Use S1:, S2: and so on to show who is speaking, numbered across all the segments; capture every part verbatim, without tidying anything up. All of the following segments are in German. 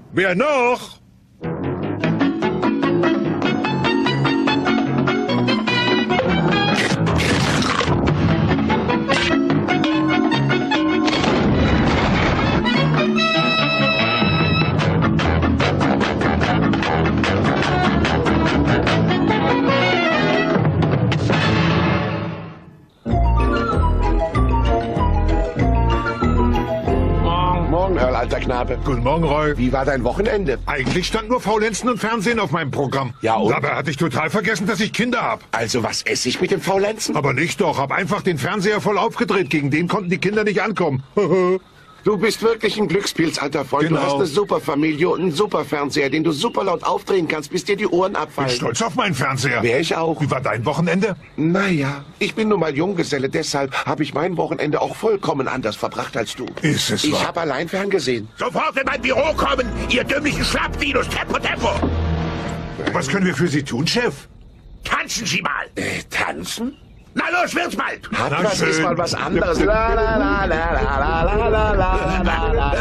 S1: Wer noch?
S2: Alter Knabe.
S1: Guten Morgen, Roy.
S2: Wie war dein Wochenende?
S1: Eigentlich stand nur Faulenzen und Fernsehen auf meinem Programm.
S2: Ja, und?
S1: Dabei hatte ich total vergessen, dass ich Kinder hab.
S2: Also was esse ich mit dem Faulenzen?
S1: Aber nicht doch. Hab einfach den Fernseher voll aufgedreht. Gegen den konnten die Kinder nicht ankommen.
S2: Du bist wirklich ein Glückspilz, alter Freund.
S1: Genau.
S2: Du hast eine super Familie und einen super Fernseher, den du super laut aufdrehen kannst, bis dir die Ohren
S1: Bin
S2: abfallen.
S1: stolz auf meinen Fernseher.
S2: Wär ich auch.
S1: Wie war dein Wochenende?
S2: Naja, ich bin nun mal Junggeselle, deshalb habe ich mein Wochenende auch vollkommen anders verbracht als du.
S1: Ist es
S2: Ich
S1: wahr?
S2: habe allein ferngesehen.
S3: Sofort in mein Büro kommen, ihr dümmlichen Schlappdinos. Tempo, Tempo.
S1: Was können wir für Sie tun, Chef?
S3: Tanzen Sie mal.
S2: Äh, tanzen?
S3: Na los, wird's bald.
S2: Hat
S1: Na
S2: das
S1: schön.
S2: ist mal was anderes. La, la, la, la, la, la, la, la, la, la, la,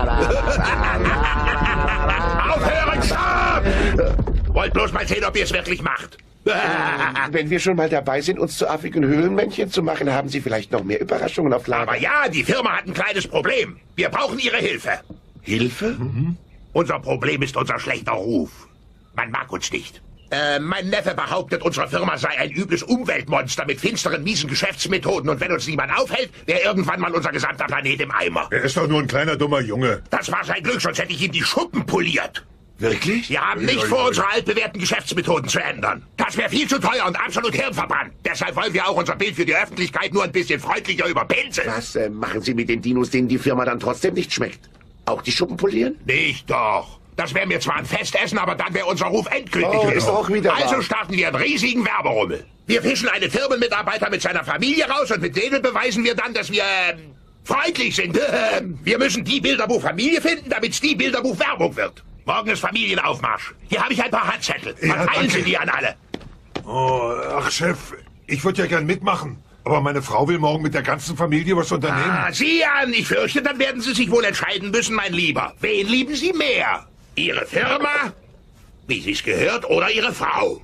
S2: la.
S3: Aufhören, stopp! Wollt bloß mal sehen, ob ihr es wirklich macht.
S2: Wenn wir schon mal dabei sind, uns zu affigen Höhlenmännchen zu machen, haben Sie vielleicht noch mehr Überraschungen auf Lager.
S3: Aber ja, die Firma hat ein kleines Problem. Wir brauchen Ihre Hilfe.
S2: Hilfe?
S3: Unser Problem ist unser schlechter Ruf. Man mag uns nicht. Äh, mein Neffe behauptet, unsere Firma sei ein übles Umweltmonster mit finsteren, miesen Geschäftsmethoden. Und wenn uns niemand aufhält, wäre irgendwann mal unser gesamter Planet im Eimer.
S1: Er ist doch nur ein kleiner, dummer Junge.
S3: Das war sein Glück, sonst hätte ich ihm die Schuppen poliert.
S2: Wirklich?
S3: Wir haben nicht vor, unsere altbewährten Geschäftsmethoden zu ändern. Das wäre viel zu teuer und absolut hirnverbrannt. Deshalb wollen wir auch unser Bild für die Öffentlichkeit nur ein bisschen freundlicher überpinseln.
S2: Was äh, machen Sie mit den Dinos, denen die Firma dann trotzdem nicht schmeckt? Auch die Schuppen polieren?
S3: Nicht doch. Das wäre mir zwar ein Festessen, aber dann wäre unser Ruf endgültig
S2: Oh,
S3: weg.
S2: ist auch wieder
S3: Also
S2: wahr.
S3: starten wir einen riesigen Werberummel. Wir fischen einen Firmenmitarbeiter mit seiner Familie raus und mit denen beweisen wir dann, dass wir ähm, freundlich sind. Wir müssen die Bilderbuch-Familie finden, damit es die Bilderbuch-Werbung wird. Morgen ist Familienaufmarsch. Hier habe ich ein paar Handzettel.
S1: Ja,
S3: Verteilen Sie
S1: danke.
S3: die an alle.
S1: Oh, ach, Chef, ich würde ja gern mitmachen. Aber meine Frau will morgen mit der ganzen Familie was unternehmen.
S3: Ah, sieh an, ich fürchte, dann werden Sie sich wohl entscheiden müssen, mein Lieber. Wen lieben Sie mehr? Ihre Firma, wie Sie es gehört, oder Ihre Frau?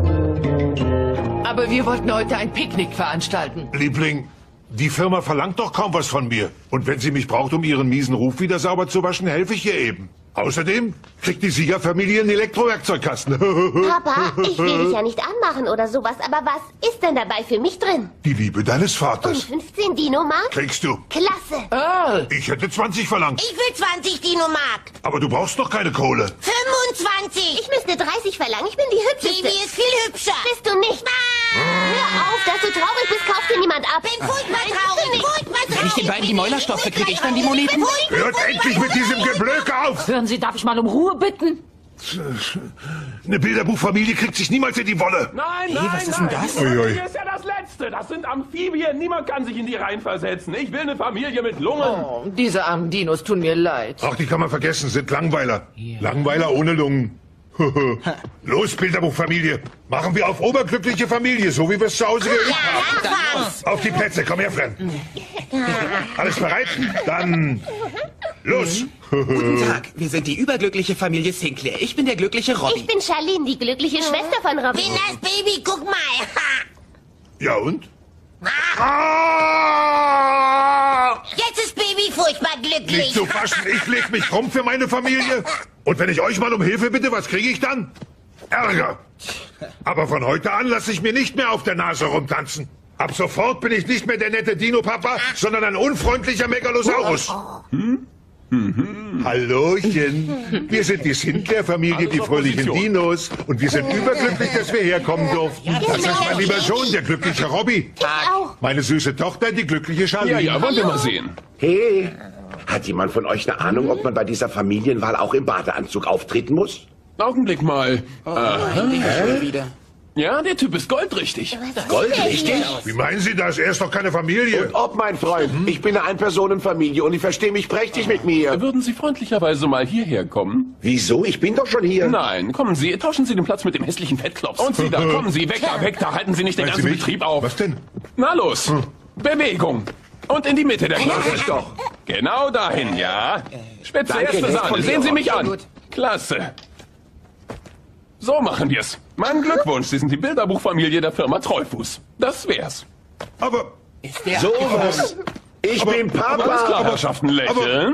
S4: Aber wir wollten heute ein Picknick veranstalten.
S1: Liebling, die Firma verlangt doch kaum was von mir. Und wenn sie mich braucht, um ihren miesen Ruf wieder sauber zu waschen, helfe ich ihr eben. Außerdem kriegt die Siegerfamilie einen Elektrowerkzeugkasten.
S5: Papa, ich will dich ja nicht anmachen oder sowas, aber was ist denn dabei für mich drin?
S1: Die Liebe deines
S5: Und
S1: Vaters.
S5: fünfzehn Dino-Mark?
S1: Kriegst du.
S5: Klasse.
S4: Earl,
S1: Ich hätte zwanzig verlangt.
S6: Ich will zwanzig Dino-Mark.
S1: Aber du brauchst doch keine Kohle.
S6: fünfundzwanzig.
S5: Ich müsste dreißig verlangen, ich bin die hübscheste.
S6: Baby ist viel hübscher.
S5: Bist du nicht? Hör auf, dass du traurig bist, kauf dir niemand ab.
S6: Bin furchtbar traurig, furchtbar traurig.
S7: Wenn ich den beiden die Mäuler stopfe, kriege ich dann die Moneten?
S1: Hört endlich mit diesem Geblöke auf!
S4: hören Sie, darf ich mal um Ruhe bitten?
S1: Eine Bilderbuchfamilie kriegt sich niemals in die Wolle.
S8: Nein, nein,
S7: was ist denn
S8: nein.
S7: das?
S8: Die
S1: Ui, ui.
S8: Familie ist ja das Letzte. Das sind Amphibien. Niemand kann sich in die reinversetzen. Ich will eine Familie mit Lungen.
S4: Oh, diese armen Dinos tun mir leid.
S1: Ach, die kann man vergessen, sind Langweiler. Langweiler ohne Lungen. Los, Bilderbuchfamilie. Machen wir auf oberglückliche Familie, so wie wir es zu Hause geübt haben. Auf die Plätze, komm her, Fran. Alles bereit? Dann los.
S7: Guten Tag, wir sind die überglückliche Familie Sinclair. Ich bin der glückliche
S5: Ich
S7: Robby.
S5: bin Charlene, die glückliche Schwester von Robin.
S6: Bin das Baby, guck mal.
S1: Ja und?
S6: Jetzt ist Baby furchtbar glücklich.
S1: Nicht zu fassen, ich leg mich krumm für meine Familie. Und wenn ich euch mal um Hilfe bitte, was kriege ich dann? Ärger. Aber von heute an lasse ich mir nicht mehr auf der Nase rumtanzen. Ab sofort bin ich nicht mehr der nette Dino-Papa, sondern ein unfreundlicher Megalosaurus. Hm? Hallöchen. Wir sind die Sinclair-Familie, die fröhlichen Dinos. Und wir sind überglücklich, dass wir herkommen durften. Das ist mein lieber Sohn, der glückliche Robby.
S5: Auch.
S1: Meine süße Tochter, die glückliche Charlene.
S8: Ja, ja, wollen wir mal sehen.
S2: Hey, hat jemand von euch eine Ahnung, ob man bei dieser Familienwahl auch im Badeanzug auftreten muss?
S8: Augenblick mal.
S7: Schon wieder.
S8: Ja, der Typ ist goldrichtig.
S2: Goldrichtig?
S1: Wie meinen Sie das? Er ist doch keine Familie.
S2: Und ob, mein Freund, ich bin eine Ein-Personen-Familie und ich verstehe mich prächtig mit mir.
S8: Würden Sie freundlicherweise mal hierher kommen?
S2: Wieso? Ich bin doch schon hier.
S8: Nein, kommen Sie, tauschen Sie den Platz mit dem hässlichen Fettklops. Und Sie da, kommen Sie, weg da, weg da, halten Sie nicht den
S1: Meinen Sie
S8: ganzen
S1: mich?
S8: Betrieb auf.
S1: Was denn?
S8: Na los, Bewegung. Und in die Mitte der Klasse. Doch. Genau dahin, ja. Spitze,
S2: Danke,
S8: erste
S2: nett
S8: Sahne.
S2: von dir,
S8: Sehen Sie mich
S4: Roy.
S8: an.
S4: Gut.
S8: Klasse. So machen wir's. Mein Glückwunsch, Sie sind die Bilderbuchfamilie der Firma Treufuß. Das wär's.
S1: Aber,
S4: Ist der
S2: Sowas. Ich
S1: Aber-
S2: bin
S8: Alles
S2: Papa.
S8: klar, Herrschaften, lächeln.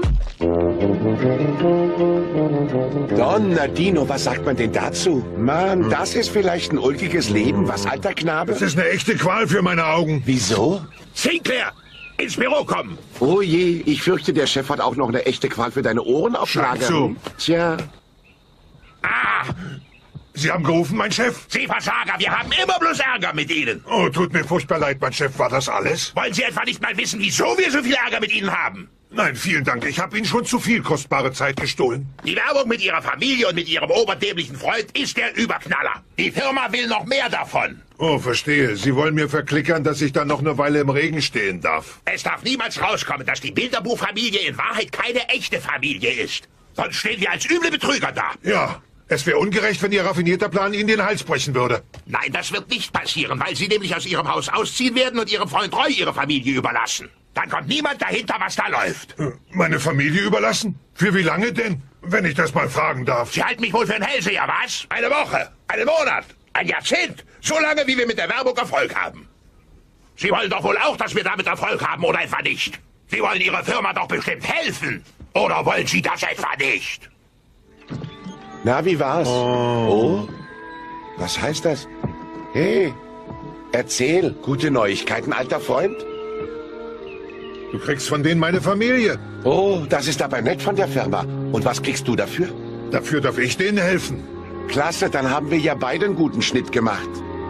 S2: Donna Dino, was sagt man denn dazu? Mann, das ist vielleicht ein ulkiges Leben, was, alter Knabe?
S1: das ist eine echte Qual für meine Augen.
S2: Wieso?
S3: Sinclair, ins Büro kommen.
S2: Oh je, ich fürchte, der Chef hat auch noch eine echte Qual für deine Ohren auf
S1: Scheint
S2: Lager.
S1: so.
S2: Tja,
S3: Ah,
S1: Sie haben gerufen, mein Chef?
S3: Sie Versager, wir haben immer bloß Ärger mit Ihnen.
S1: Oh, tut mir furchtbar leid, mein Chef. War das alles?
S3: Wollen Sie etwa nicht mal wissen, wieso wir so viel Ärger mit Ihnen haben?
S1: Nein, vielen Dank. Ich habe Ihnen schon zu viel kostbare Zeit gestohlen.
S3: Die Werbung mit Ihrer Familie und mit Ihrem oberdämlichen Freund ist der Überknaller. Die Firma will noch mehr davon.
S1: Oh, verstehe. Sie wollen mir verklickern, dass ich dann noch eine Weile im Regen stehen darf.
S3: Es darf niemals rauskommen, dass die Bilderbuchfamilie in Wahrheit keine echte Familie ist. Sonst stehen wir als üble Betrüger da.
S1: Ja, es wäre ungerecht, wenn Ihr raffinierter Plan Ihnen den Hals brechen würde.
S3: Nein, das wird nicht passieren, weil Sie nämlich aus Ihrem Haus ausziehen werden und Ihrem Freund Roy Ihre Familie überlassen. Dann kommt niemand dahinter, was da läuft.
S1: Äh, Meine Familie überlassen? Für wie lange denn? Wenn ich das mal fragen darf.
S3: Sie halten mich wohl für einen Hellseher, was? Eine Woche, einen Monat, ein Jahrzehnt. So lange, wie wir mit der Werbung Erfolg haben. Sie wollen doch wohl auch, dass wir damit Erfolg haben, oder etwa nicht? Sie wollen Ihrer Firma doch bestimmt helfen. Oder wollen Sie das etwa nicht?
S2: na, wie war's? Oh. Was heißt das? Hey, erzähl. Gute Neuigkeiten, alter Freund.
S1: Du kriegst von denen meine Familie.
S2: Oh, das ist aber nett von der Firma. Und was kriegst du dafür?
S1: Dafür darf ich denen helfen.
S2: Klasse, dann haben wir ja beide einen guten Schnitt gemacht.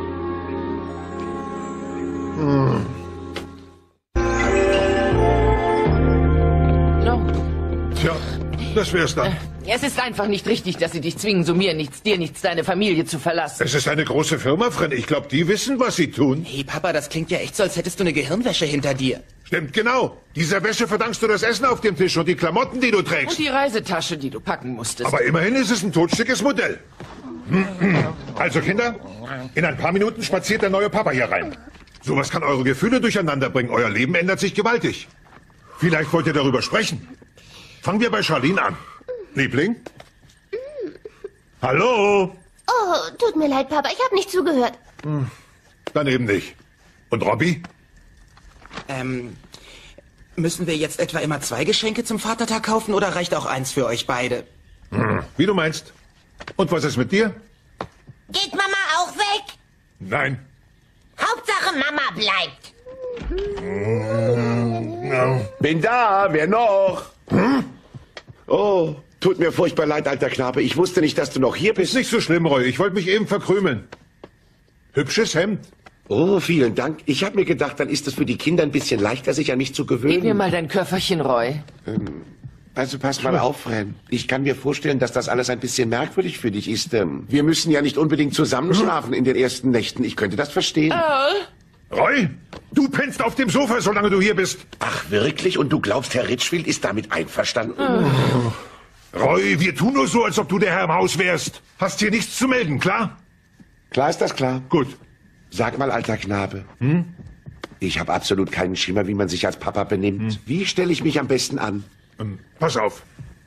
S4: No.
S1: Tja, das wär's dann.
S4: Es ist einfach nicht richtig, dass sie dich zwingen, so mir nichts, dir nichts, deine Familie zu verlassen.
S1: Es ist eine große Firma, Fred. Ich glaube, die wissen, was sie tun.
S7: Hey, Papa, das klingt ja echt so, als hättest du eine Gehirnwäsche hinter dir.
S1: Stimmt genau. Dieser Wäsche verdankst du das Essen auf dem Tisch und die Klamotten, die du
S4: Und
S1: trägst.
S4: die Reisetasche, die du packen musstest.
S1: Aber immerhin ist es ein totstückes Modell. Also, Kinder, in ein paar Minuten spaziert der neue Papa hier rein. Sowas kann eure Gefühle durcheinander bringen. Euer Leben ändert sich gewaltig. Vielleicht wollt ihr darüber sprechen. Fangen wir bei Charlene an. Liebling? Hallo?
S5: Oh, tut mir leid, Papa, ich habe nicht zugehört.
S1: Dann eben nicht. Und Robby?
S7: Ähm, müssen wir jetzt etwa immer zwei Geschenke zum Vatertag kaufen oder reicht auch eins für euch beide?
S1: Wie du meinst. Und was ist mit dir?
S6: Geht Mama auch weg?
S1: Nein.
S6: Hauptsache Mama bleibt.
S2: Bin da, wer noch? Hm? Oh, tut mir furchtbar leid, alter Knabe. Ich wusste nicht, dass du noch hier
S1: Ist
S2: bist.
S1: nicht so schlimm, Roy. Ich wollte mich eben verkrümeln. Hübsches Hemd.
S2: Oh, vielen Dank. Ich habe mir gedacht, dann ist es für die Kinder ein bisschen leichter, sich an mich zu
S4: Gib mir
S2: gewöhnen.
S4: mal dein Köfferchen, Roy.
S2: Also pass mal auf, Ren. Ich kann mir vorstellen, dass das alles ein bisschen merkwürdig für dich ist. Ähm, Wir müssen ja nicht unbedingt zusammenschlafen in den ersten Nächten. Ich könnte das verstehen.
S1: Roy, du pennst auf dem Sofa, solange du hier bist.
S2: Ach, wirklich? Und du glaubst, Herr Ritschfield ist damit einverstanden?
S1: Roy, wir tun nur so, als ob du der Herr im Haus wärst. Hast hier nichts zu melden, klar?
S2: Klar ist das klar.
S1: Gut.
S2: Sag mal, alter Knabe. Ich habe absolut keinen Schimmer, wie man sich als Papa benimmt. Wie stelle ich mich am besten an?
S1: Ähm, pass auf.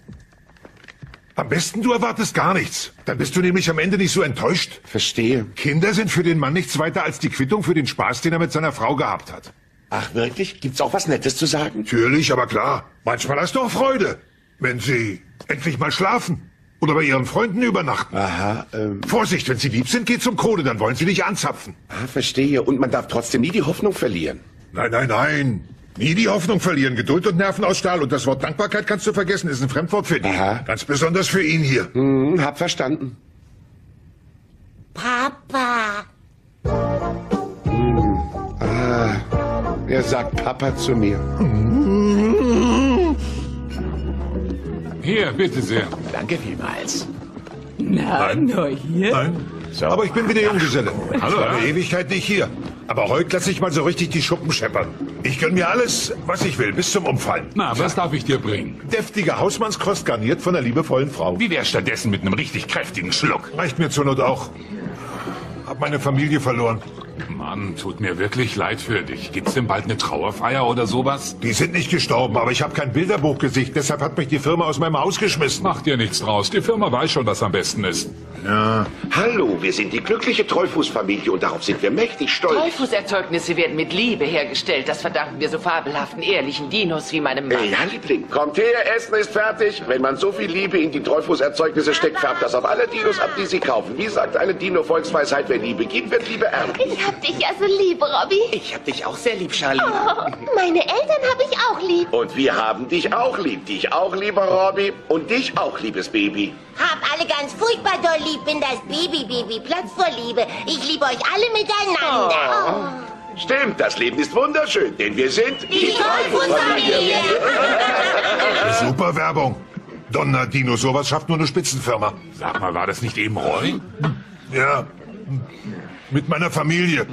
S1: Am besten du erwartest gar nichts. Dann bist du nämlich am Ende nicht so enttäuscht.
S2: Verstehe.
S1: Kinder sind für den Mann nichts weiter als die Quittung für den Spaß, den er mit seiner Frau gehabt hat.
S2: Ach, wirklich? Gibt's auch was Nettes zu sagen?
S1: Natürlich, aber klar. Manchmal hast du auch Freude, wenn sie endlich mal schlafen oder bei ihren Freunden übernachten.
S2: Aha, ähm,
S1: Vorsicht, wenn sie lieb sind, geh zum Kohle, dann wollen sie dich anzapfen.
S2: ah, verstehe. Und man darf trotzdem nie die Hoffnung verlieren.
S1: Nein, nein, nein. Nie die Hoffnung verlieren. Geduld und Nerven aus Stahl. Und das Wort Dankbarkeit kannst du vergessen. Ist ein Fremdwort für dich.
S2: Aha.
S1: Ganz besonders für ihn hier.
S2: Hm, hab verstanden.
S6: Papa.
S2: Er sagt Papa zu mir.
S9: Hier, bitte sehr.
S7: Danke vielmals.
S4: Na, nur hier?
S1: Nein. Aber ich bin wieder Junggeselle.
S9: Hallo,
S1: Ich war eine
S9: ja.
S1: Ewigkeit nicht hier. Aber heute lasse ich mal so richtig die Schuppen scheppern. Ich gönn mir alles, was ich will, bis zum Umfallen.
S9: Na, was darf ich dir bringen?
S1: Deftige Hausmannskost garniert von einer liebevollen Frau.
S9: Wie wär's stattdessen mit einem richtig kräftigen Schluck?
S1: Reicht mir zur Not auch. Hab meine Familie verloren.
S9: Mann, tut mir wirklich leid für dich. Gibt's denn bald eine Trauerfeier oder sowas?
S1: Die sind nicht gestorben, aber ich habe kein Bilderbuchgesicht. Deshalb hat mich die Firma aus meinem Haus geschmissen.
S9: Mach dir nichts draus. Die Firma weiß schon, was am besten ist.
S1: Ja.
S2: Hallo, wir sind die glückliche Treufuß-Familie und darauf sind wir mächtig stolz.
S4: Treufußerzeugnisse werden mit Liebe hergestellt. Das verdanken wir so fabelhaften, ehrlichen Dinos wie meinem Mann.
S2: Äh, ja, Liebling, kommt her, Essen ist fertig. Wenn man so viel Liebe in die Treufußerzeugnisse steckt, färbt das auf alle Dinos ab, die sie kaufen. Wie sagt eine Dino-Volksweisheit, wer Liebe gibt, wird Liebe ernten.
S5: Ich hab dich ja so lieb, Robby.
S7: Ich hab dich auch sehr lieb, Charlie.
S5: Oh, meine Eltern hab ich auch lieb.
S2: Und wir haben dich auch lieb. Dich auch, lieber Robby. Und dich auch, liebes Baby.
S6: Hab alle ganz furchtbar doll lieb, bin das Baby-Baby, Platz vor Liebe. Ich liebe euch alle miteinander.
S2: Oh. Stimmt, das Leben ist wunderschön, denn wir sind
S6: Die Treufußfamilie.
S1: Super Werbung. Donner Dino, sowas schafft nur eine Spitzenfirma.
S9: Sag mal, war das nicht eben Roy?
S1: Ja, mit meiner Familie.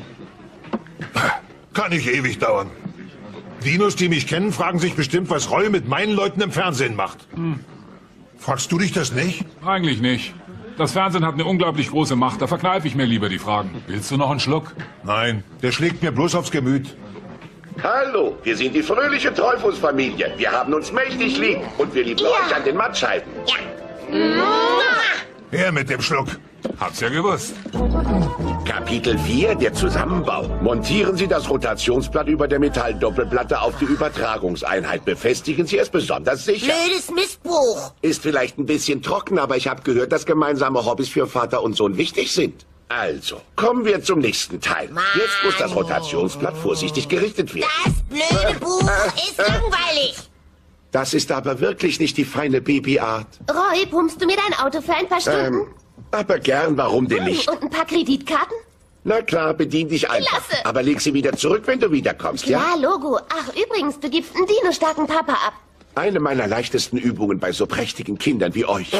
S1: Kann nicht ewig dauern. Dinos, die mich kennen, fragen sich bestimmt, was Roy mit meinen Leuten im Fernsehen macht. Hm. Fragst du dich das nicht?
S9: Eigentlich nicht. Das Fernsehen hat eine unglaublich große Macht. Da verkneife ich mir lieber die Fragen. Willst du noch einen Schluck?
S1: Nein, der schlägt mir bloß aufs Gemüt.
S2: Hallo, wir sind die fröhliche Treufußfamilie. Wir haben uns mächtig lieb und wir lieben
S6: Ja.
S2: euch an den Mattscheiben.
S6: Ja.
S1: Her mit dem Schluck.
S9: Hab's ja gewusst.
S2: Kapitel vier, der Zusammenbau. Montieren Sie das Rotationsblatt über der Metalldoppelplatte auf die Übertragungseinheit. Befestigen Sie es besonders sicher.
S6: Blödes Mistbuch.
S2: Ist vielleicht ein bisschen trocken, aber ich habe gehört, dass gemeinsame Hobbys für Vater und Sohn wichtig sind. Also, kommen wir zum nächsten Teil. Jetzt muss das Rotationsblatt vorsichtig gerichtet werden.
S6: Das blöde Buch ist langweilig.
S2: Das ist aber wirklich nicht die feine Babyart.
S5: Roy, pumpst du mir dein Auto für ein paar Stunden?
S2: Ähm, aber gern, warum denn nicht?
S5: Und ein paar Kreditkarten?
S2: Na klar, bedien dich einfach.
S5: Klasse.
S2: Aber leg sie wieder zurück, wenn du wiederkommst, ja?
S5: Ja, Logo. Ach, übrigens, du gibst einen Dino-starken Papa ab.
S2: Eine meiner leichtesten Übungen bei so prächtigen Kindern wie euch.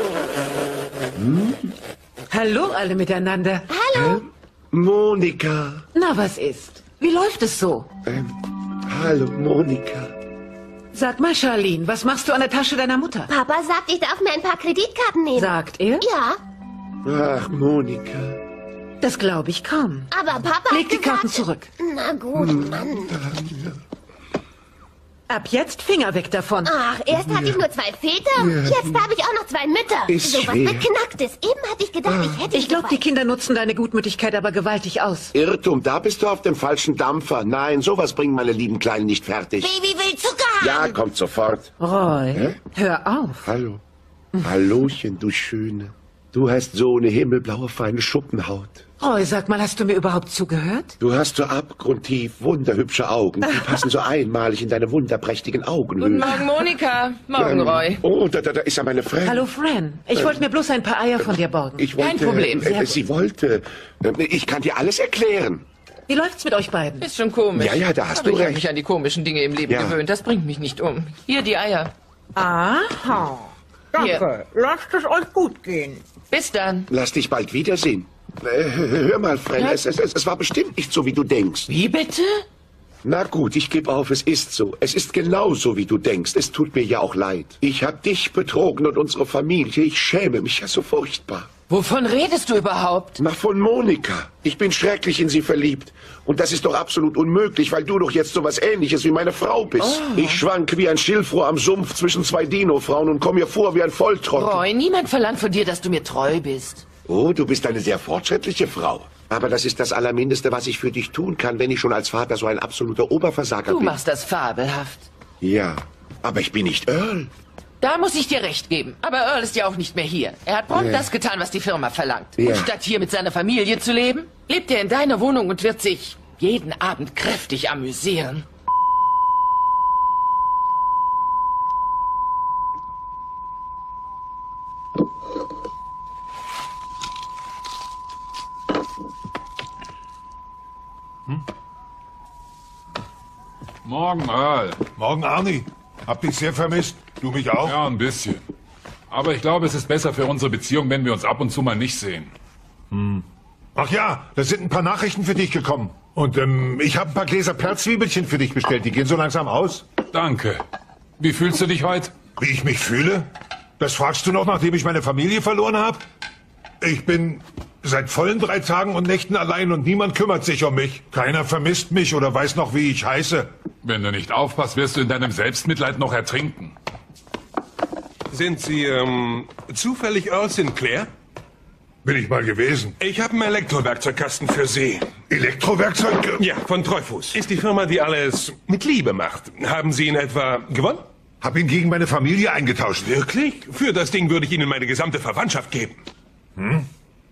S2: Hm?
S10: Hallo alle miteinander.
S5: Hallo.
S2: Monika.
S10: Na, was ist? Wie läuft es so?
S2: Ähm, hallo, Monika.
S10: Sag mal, Charlene, was machst du an der Tasche deiner Mutter?
S5: Papa sagt, ich darf mir ein paar Kreditkarten nehmen.
S10: Sagt er?
S5: Ja,
S2: Ach, Monika.
S10: Das glaube ich kaum.
S5: aber Papa
S10: Leg
S5: hat
S10: die
S5: gesagt...
S10: Karten zurück.
S5: Na gut, Mann.
S10: Ab jetzt Finger weg davon.
S5: Ach, erst hatte ich nur zwei Väter, jetzt habe ich auch noch zwei Mütter.
S2: Ist
S5: so was
S2: schwer.
S5: Beknacktes. Eben hatte ich gedacht, ich hätte
S10: Ich glaube, die Kinder nutzen deine Gutmütigkeit aber gewaltig aus.
S2: Irrtum, da bist du auf dem falschen Dampfer. Nein, sowas bringen meine lieben Kleinen nicht fertig.
S6: Baby will Zucker
S2: Ja,
S6: haben.
S2: kommt sofort.
S10: Roy,
S2: Hä?
S10: hör auf.
S2: Hallo. Hallochen, du Schöne. Du hast so eine himmelblaue, feine Schuppenhaut.
S10: Roy, sag mal, hast du mir überhaupt zugehört?
S2: Du hast so abgrundtief wunderhübsche Augen. Die passen so einmalig in deine wunderprächtigen Augenhöhlen.
S4: Guten Morgen, Monika. Morgen, Roy.
S2: Oh, da, da, da ist ja meine Fran.
S10: Hallo, Fran. Ich wollte mir bloß ein paar Eier von dir borgen.
S2: Ich wollte,
S4: Kein Problem, sehr
S2: Äh,
S4: gut.
S2: sie wollte. Äh, ich kann dir alles erklären.
S10: Wie läuft's mit euch beiden?
S4: Ist schon komisch.
S2: Ja, ja, da hast
S4: Aber
S2: du
S4: ich habe
S2: recht.
S4: mich an die komischen Dinge im Leben
S2: Ja.
S4: gewöhnt. Das bringt mich nicht um. Hier, die Eier.
S10: Aha.
S4: Hier.
S10: Lasst es euch gut gehen.
S4: Bis dann.
S2: Lass dich bald wiedersehen. Äh, hör mal, Fran,
S4: Ja?
S2: es, es, es, es war bestimmt nicht so, wie du denkst.
S4: Wie bitte?
S2: Na gut, ich gebe auf, es ist so. Es ist genau so, wie du denkst. Es tut mir ja auch leid. Ich habe dich betrogen und unsere Familie. Ich schäme mich ja so furchtbar.
S4: Wovon redest du überhaupt?
S2: Na, von Monika. Ich bin schrecklich in sie verliebt. Und das ist doch absolut unmöglich, weil du doch jetzt so was Ähnliches wie meine Frau bist.
S4: Oh.
S2: Ich schwank wie ein Schilfrohr am Sumpf zwischen zwei Dino-Frauen und komm mir vor wie ein Volltrottel.
S4: Roy, niemand verlangt von dir, dass du mir treu bist.
S2: Oh, du bist eine sehr fortschrittliche Frau. Aber das ist das Allermindeste, was ich für dich tun kann, wenn ich schon als Vater so ein absoluter Oberversager
S4: Du
S2: bin.
S4: machst das fabelhaft.
S2: Ja, aber ich bin nicht Earl.
S4: Da muss ich dir recht geben. Aber Earl ist ja auch nicht mehr hier. Er hat prompt
S2: Ja.
S4: das getan, was die Firma verlangt.
S2: Ja.
S4: Und statt hier mit seiner Familie zu leben, lebt er in deiner Wohnung und wird sich jeden Abend kräftig amüsieren.
S9: Morgen, Earl.
S1: Morgen, Arnie. Hab dich sehr vermisst. Du mich auch?
S9: Ja, ein bisschen. Aber ich glaube, es ist besser für unsere Beziehung, wenn wir uns ab und zu mal nicht sehen.
S1: Ach ja, da sind ein paar Nachrichten für dich gekommen. Und ähm, ich habe ein paar Gläser Perlzwiebelchen für dich bestellt. Die gehen so langsam aus.
S9: Danke. Wie fühlst du dich heute?
S1: Wie ich mich fühle? Das fragst du noch, nachdem ich meine Familie verloren habe? Ich bin Seit vollen drei Tagen und Nächten allein und niemand kümmert sich um mich. Keiner vermisst mich oder weiß noch, wie ich heiße.
S9: Wenn du nicht aufpasst, wirst du in deinem Selbstmitleid noch ertrinken.
S11: Sind Sie, ähm, zufällig Earl Sinclair?
S1: Bin ich mal gewesen.
S11: Ich habe einen Elektrowerkzeugkasten für Sie.
S1: Elektrowerkzeug?
S11: Ja, von Treufuß. Ist die Firma, die alles mit Liebe macht. Haben Sie ihn etwa gewonnen?
S1: Hab ihn gegen meine Familie eingetauscht.
S11: Wirklich? Für das Ding würde ich Ihnen meine gesamte Verwandtschaft geben.
S1: Hm?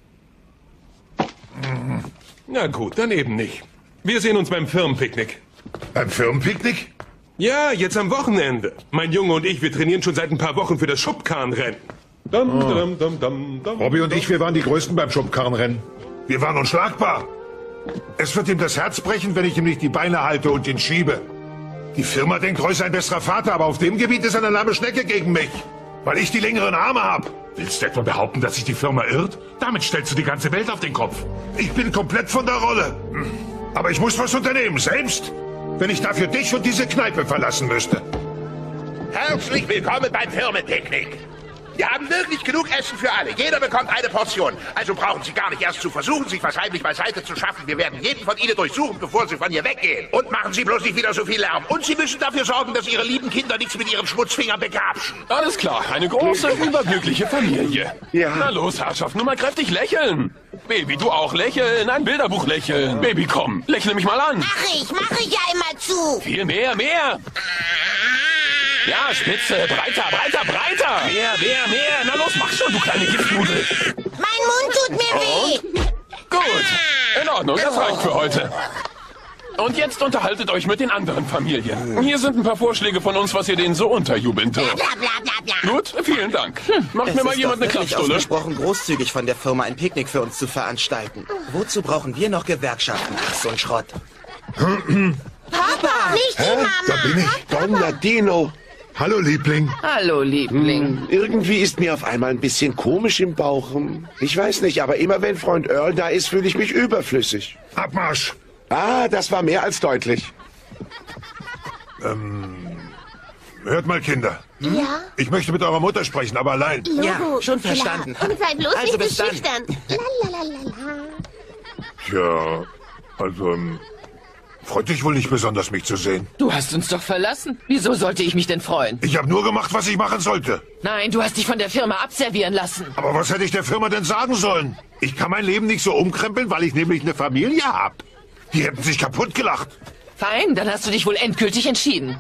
S11: Na gut, dann eben nicht. Wir sehen uns beim Firmenpicknick.
S1: Beim Firmenpicknick?
S11: Ja, jetzt am Wochenende. Mein Junge und ich, wir trainieren schon seit ein paar Wochen für das Schubkarrenrennen. Dum,
S1: Oh.
S11: dum, dum, dum, dum,
S1: Bobby und ich, wir waren die Größten beim Schubkarrenrennen. Wir waren unschlagbar. Es wird ihm das Herz brechen, wenn ich ihm nicht die Beine halte und ihn schiebe. Die Firma denkt, Roy sei ein besserer Vater, aber auf dem Gebiet ist eine lahme Schnecke gegen mich. Weil ich die längeren Arme habe.
S9: Willst du etwa behaupten, dass sich die Firma irrt? Damit stellst du die ganze Welt auf den Kopf.
S1: Ich bin komplett von der Rolle. Aber ich muss was unternehmen, selbst. Wenn ich dafür dich und diese Kneipe verlassen müsste.
S3: Herzlich willkommen beim Firmenpicknick. Wir haben wirklich genug Essen für alle. Jeder bekommt eine Portion. Also brauchen Sie gar nicht erst zu versuchen, sich was heimlich beiseite zu schaffen. Wir werden jeden von Ihnen durchsuchen, bevor Sie von hier weggehen. Und machen Sie bloß nicht wieder so viel Lärm. Und Sie müssen dafür sorgen, dass Ihre lieben Kinder nichts mit ihren Schmutzfingern begrapschen.
S8: Alles klar, eine große, überglückliche Familie.
S2: Ja.
S8: Na los, Herrschaft, nur mal kräftig lächeln. Baby, du auch lächeln, ein Bilderbuch lächeln. Baby, komm, lächle mich mal an.
S6: Mach ich, mach ich ja immer zu.
S8: Viel mehr, mehr. Ja, Spitze, breiter, breiter, breiter. Mehr, mehr, mehr. Na los, mach schon, du kleine Giftnudel.
S6: Mein Mund tut mir weh.
S8: Gut, in Ordnung, das reicht für heute. Und jetzt unterhaltet euch mit den anderen Familien. Hier sind ein paar Vorschläge von uns, was ihr denen so unterjubeln dürft.
S6: Bla, bla, bla, bla.
S8: Gut, vielen Dank. Macht
S7: Es
S8: mir mal
S7: ist
S8: jemand
S7: doch
S8: eine
S7: wirklich
S8: Klappstulle.
S7: ausgesprochen großzügig von der Firma, ein Picknick für uns zu veranstalten. Wozu brauchen wir noch Gewerkschaften? Ach, so ein Schrott.
S6: Papa, nicht die Mama.
S1: Da bin ich.
S2: Don Ladino.
S1: Hallo, Liebling.
S4: Hallo, Liebling.
S2: Hm, irgendwie ist mir auf einmal ein bisschen komisch im Bauch. Hm, Ich weiß nicht, aber immer wenn Freund Earl da ist, fühle ich mich überflüssig.
S1: Abmarsch.
S2: Ah, das war mehr als deutlich.
S1: Hört mal, Kinder.
S5: Ja?
S1: Ich möchte mit eurer Mutter sprechen, aber allein.
S5: Logo,
S7: Ja, schon verstanden.
S5: Klar. Und seid bloß
S7: Also
S5: nicht
S7: bis
S5: so
S7: dann.
S5: schüchtern. Lalalala.
S1: Tja, also, ähm, freut dich wohl nicht besonders, mich zu sehen.
S4: Du hast uns doch verlassen. Wieso sollte ich mich denn freuen?
S1: Ich habe nur gemacht, was ich machen sollte.
S4: Nein, du hast dich von der Firma abservieren lassen.
S1: Aber was hätte ich der Firma denn sagen sollen? Ich kann mein Leben nicht so umkrempeln, weil ich nämlich eine Familie hab. Die hätten sich kaputt gelacht.
S4: Fein, dann hast du dich wohl endgültig entschieden.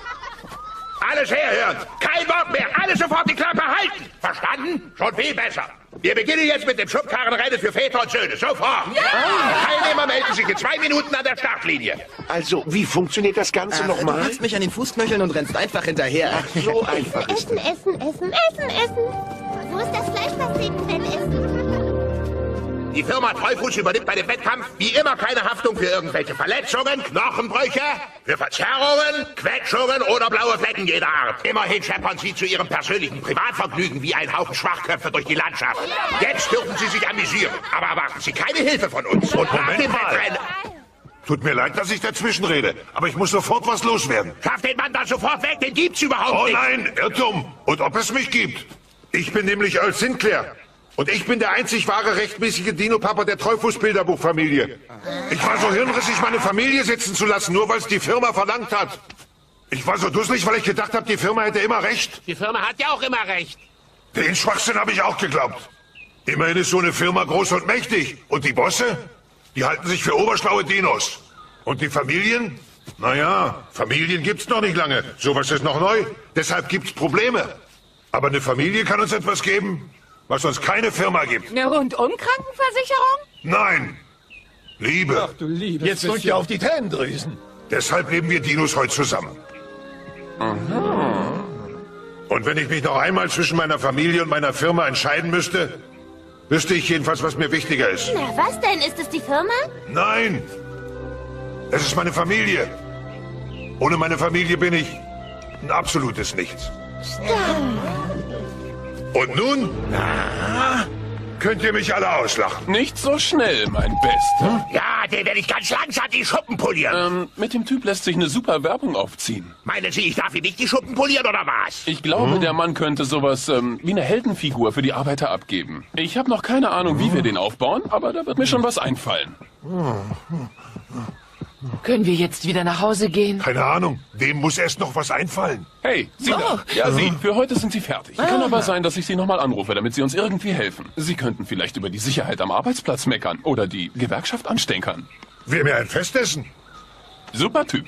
S3: Alles herhören! Kein Wort mehr! Alle sofort die Klappe halten! Verstanden? Schon viel besser. Wir beginnen jetzt mit dem Schubkarrenrennen für Väter und Söhne. Sofort! Ja! Die Teilnehmer melden sich in zwei Minuten an der Startlinie.
S2: Also, wie funktioniert das Ganze
S7: Ach, du
S2: nochmal?
S7: hast mich an den Fußknöcheln und rennst einfach hinterher.
S2: So einfach ist
S5: Essen, essen, essen, essen, essen. Wo ist das Fleischpasteten essen?
S3: Die Firma Treufuß übernimmt bei dem Wettkampf wie immer keine Haftung für irgendwelche Verletzungen, Knochenbrüche, für Verzerrungen, Quetschungen oder blaue Flecken jeder Art. Immerhin scheppern sie zu ihrem persönlichen Privatvergnügen wie ein Haufen Schwachköpfe durch die Landschaft. Jetzt dürfen sie sich amüsieren, aber erwarten sie keine Hilfe von uns. Und nach dem Wettrennen...
S1: Tut mir leid, dass ich dazwischen rede, aber ich muss sofort was loswerden.
S3: Schafft den Mann dann sofort weg, den gibt's überhaupt
S1: Oh
S3: nicht.
S1: nein, Irrtum. Und ob es mich gibt. Ich bin nämlich Earl Sinclair. Und ich bin der einzig wahre rechtmäßige Dino-Papa der Treufuß-Bilderbuchfamilie. Ich war so hirnrissig, meine Familie sitzen zu lassen, nur weil es die Firma verlangt hat. Ich war so dusselig, weil ich gedacht habe, die Firma hätte immer recht.
S3: Die Firma hat ja auch immer recht.
S1: Den Schwachsinn habe ich auch geglaubt. Immerhin ist so eine Firma groß und mächtig. Und die Bosse? Die halten sich für oberschlaue Dinos. Und die Familien? Naja, Familien gibt's noch nicht lange. Sowas ist noch neu. Deshalb gibt's Probleme. Aber eine Familie kann uns etwas geben, was uns keine Firma gibt.
S10: Eine Rundum-Krankenversicherung?
S1: Nein. Liebe.
S12: Ach du liebes Jetzt drückt ihr auf die Tränendrüsen.
S1: Deshalb leben wir Dinos heute zusammen. Und wenn ich mich noch einmal zwischen meiner Familie und meiner Firma entscheiden müsste, wüsste ich jedenfalls, was mir wichtiger ist.
S5: Na, was denn? Ist es die Firma?
S1: Nein! Es ist meine Familie. Ohne meine Familie bin ich ein absolutes Nichts. Und nun könnt ihr mich alle auslachen.
S8: Nicht so schnell, mein Bester.
S3: Ja, den werde ich ganz langsam die Schuppen polieren.
S8: Ähm, mit dem Typ lässt sich eine super Werbung aufziehen.
S3: Meinen Sie, ich darf ihm nicht die Schuppen polieren, oder was?
S8: Ich glaube, der Mann könnte sowas ähm, wie eine Heldenfigur für die Arbeiter abgeben. Ich habe noch keine Ahnung, wie wir den aufbauen, aber da wird mir schon was einfallen.
S4: Können wir jetzt wieder nach Hause gehen?
S1: Keine Ahnung. Dem muss erst noch was einfallen.
S8: Hey, Sie da. Ja, Sie. Für heute sind Sie fertig. Kann aber sein, dass ich Sie nochmal anrufe, damit Sie uns irgendwie helfen. Sie könnten vielleicht über die Sicherheit am Arbeitsplatz meckern oder die Gewerkschaft anstänkern.
S1: Wir mir ein Festessen.
S8: Super Typ.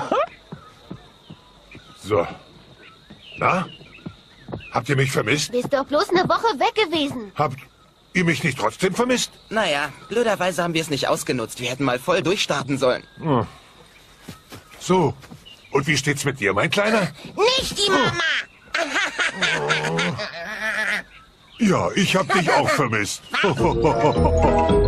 S1: So. Na? Habt ihr mich vermisst?
S5: Bist doch bloß eine Woche weg gewesen.
S1: Habt ihr mich nicht trotzdem vermisst?
S7: Naja, blöderweise haben wir es nicht ausgenutzt. Wir hätten mal voll durchstarten sollen.
S1: Hm. So. Und wie steht's mit dir, mein Kleiner?
S6: Nicht die Mama!
S1: Ja, ich hab dich auch vermisst.